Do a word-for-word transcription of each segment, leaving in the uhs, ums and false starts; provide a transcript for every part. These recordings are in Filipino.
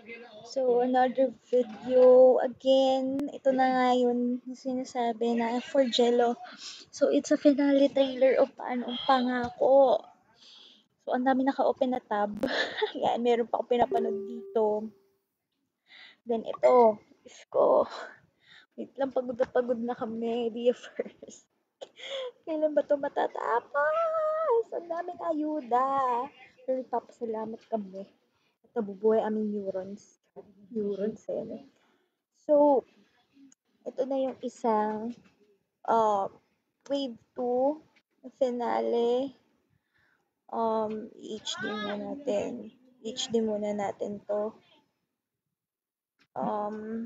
So, another video again. Ito na nga yun yung sinasabi na for Jello. So, it's a finale trailer of Paano ang Pangako. So, ang dami naka-open na tab. Yan, meron pa ako pinapanood dito. Then, ito. Diyos ko. Wait lang, pagod na pagod na kami. Dia first. Kailan ba ito matatapos? Ang daming ayuda. Pero nagpapasalamat kami. At nabubuhay aming neurons. Neurons eh. no? So, ito na yung isang um, wave two na finale. Um, H D muna natin. H D muna natin to. Um,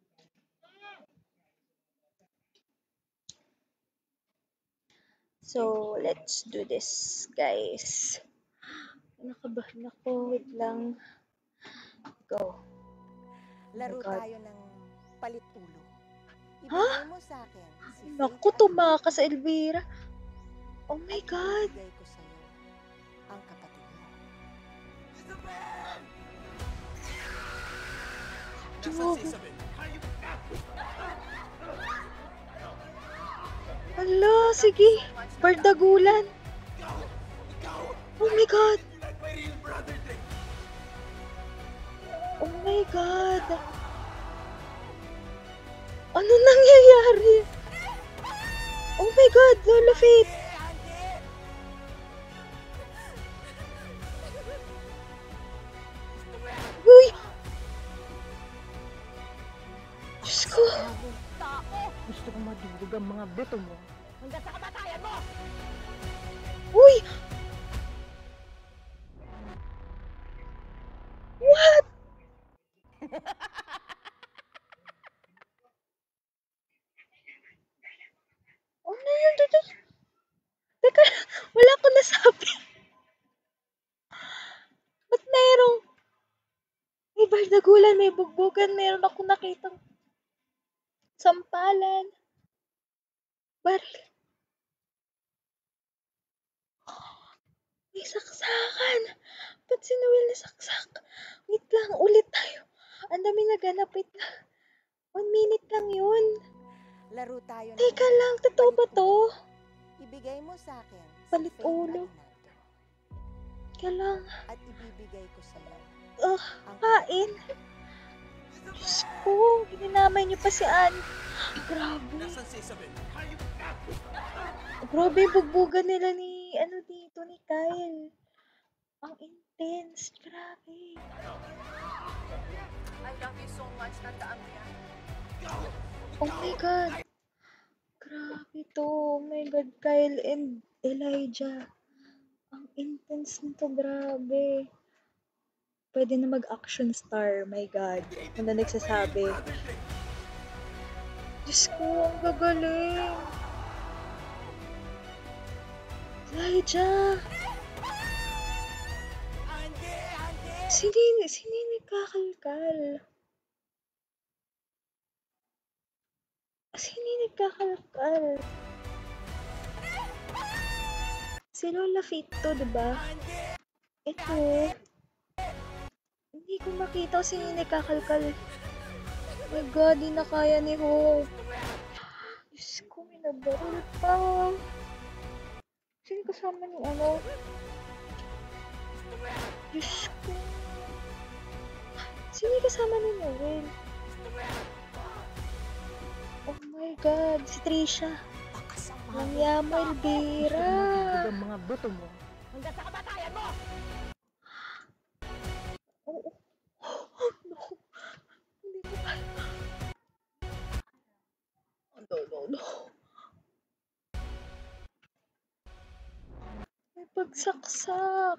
so, let's do this, guys. Nakabahan ako. Wait lang. Go. Laro God. tayo ng palit ulo. Ha? Ibigay mo sa akin si Naku, Faith at tumakas sa Elvira. Oh my at God. ibibigay ko sa'yo ang kapatid mo. Grabe. Hala, sige. Bardagulan. Oh my God. Oh my God. Ano nangyayari? Oh my God, Lola Faith. Uy! Diyos ko. Gusto kong madurog ang mga buto mo hanggang sa kamatayan mo! Uy! What? Ano yun? Teka, teka, wala ko nasabi. Ba't merong may bardagulan, may bugbugan, meron ako nakitang sampalan. Baril. May saksakan. Ba't si Noel nasaksak? Wait lang, ulit tayo. Ang dami naganap. Wait lang. One minute lang yun. Laro tayo ng Teka lang, totoo ba palit to? ulo. Ibigay mo sa akin Palit si Faith ulo. Aguinaldo Teka lang. at ibibigay ko sa'yo Ugh, ang kain. Diyos ko, gininamay niyo pa si Anne. Grabe. Nasaan si Isabel? Grabe yung bugbugan nila ni, ano dito, ni Kyle. Ang intense. Grabe. I love you so much, Tata Amia. Oh my God. Grabe to. Oh my God, Kyle and Elijah. Ang intense nito, grabe. Pwede na mag-action star, my God. Ano na nagsasabi. Diyos ko, ang gagaling. Elijah! Sino, sino yung nagkakalkal? Sino yung nagkakalkal? Si Lola Faith to, diba? Ito. Hindi ko makita kung sino yung nagkakalkal. Oh my God, di na kaya ni Hope. Diyos ko, may nabaril pa. Sino kasama ni ano? Diyos ko. Sino yung kasama ni Noel? Oh my God, si Trisha. Ang yamo, Elvira. madurog ang mga buto mo hanggang sa kamatayan mo! Oo. Oh, no. Hindi ko kaya. No, no, no. May pagsaksak.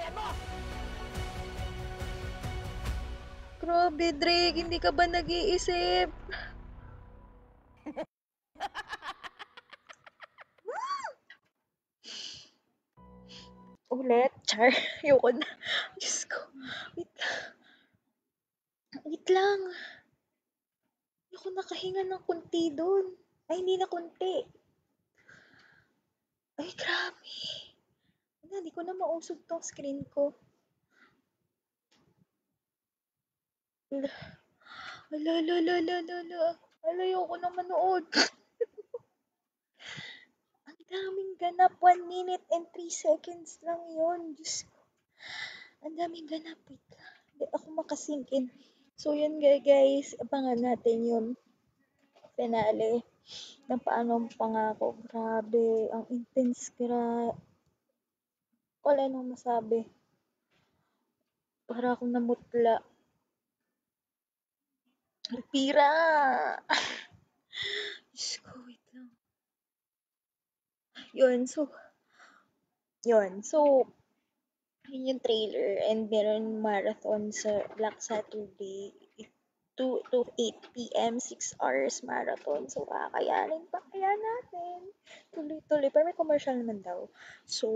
Grabe, Drake. Hindi ka ba nag-iisip? Ulit? Char. Ayoko na. Diyos ko. Wait lang. Wait lang. Ayoko nakahinga ng kunti doon. Ay, hindi na kunti. Ay, grabe. Hindi ko na mausog tong screen ko. Ala, ala, ala, ala, ala, ala, ala. Ala, ayoko na manood. Ang daming ganap. One minute and three seconds lang yun. Diyos ko. Ang daming ganap. Wait lang. Hindi ako makasingkin. So, yun nga guys. Abangan natin yun. Finale. Ng paano ang pangako. Grabe. Ang intense. Gra... Wala nang masabi. Para akong namutla. Pira! Diyos ko, wait lang. Yun, so, yun. So, yun yung trailer and meron marathon sa Black Saturday. two to eight p.m. six hours marathon. So, kakayanin pa kaya natin. Tuloy-tuloy. Pero may commercial naman daw. So,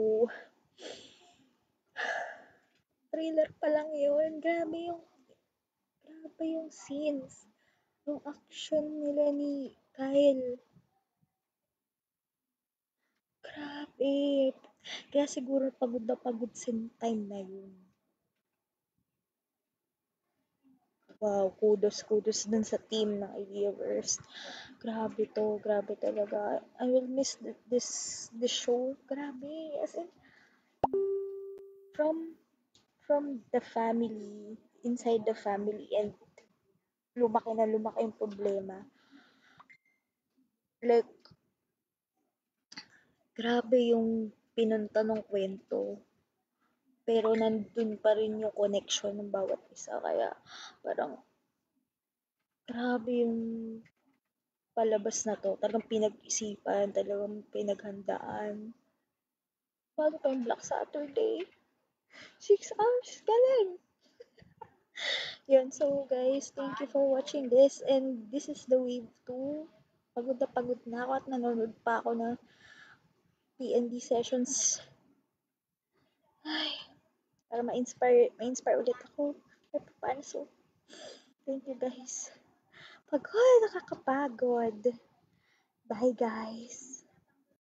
trailer pa lang yun. Grabe yung, grabe yung scenes. Yung action nila ni Kyle. Grabe. Kaya siguro pagod na pagod sa time na yun. Wow, kudos, kudos dun sa team ng Ideaverse. Grabe to, grabe talaga. I will miss th- this this show. Grabe, as in, from from the family, inside the family, and lumaki na lumaki yung problema. Like, grabe yung pinunta ng kwento. Pero nandun pa rin yung connection ng bawat isa. Kaya, parang, grabe yung palabas na to. Talagang pinag-isipan, talagang pinaghandaan. Paano pa yung Black Saturday? Six hours ka lang. Yun, so guys, thank you for watching this. And this is the wave two. Pagod na pagod na ako at nanonood pa ako ng P N D sessions. Ay, para ma-inspire, ma-inspire ulit ako. At paano so? Thank you guys. Pagod, nakakapagod. Bye guys.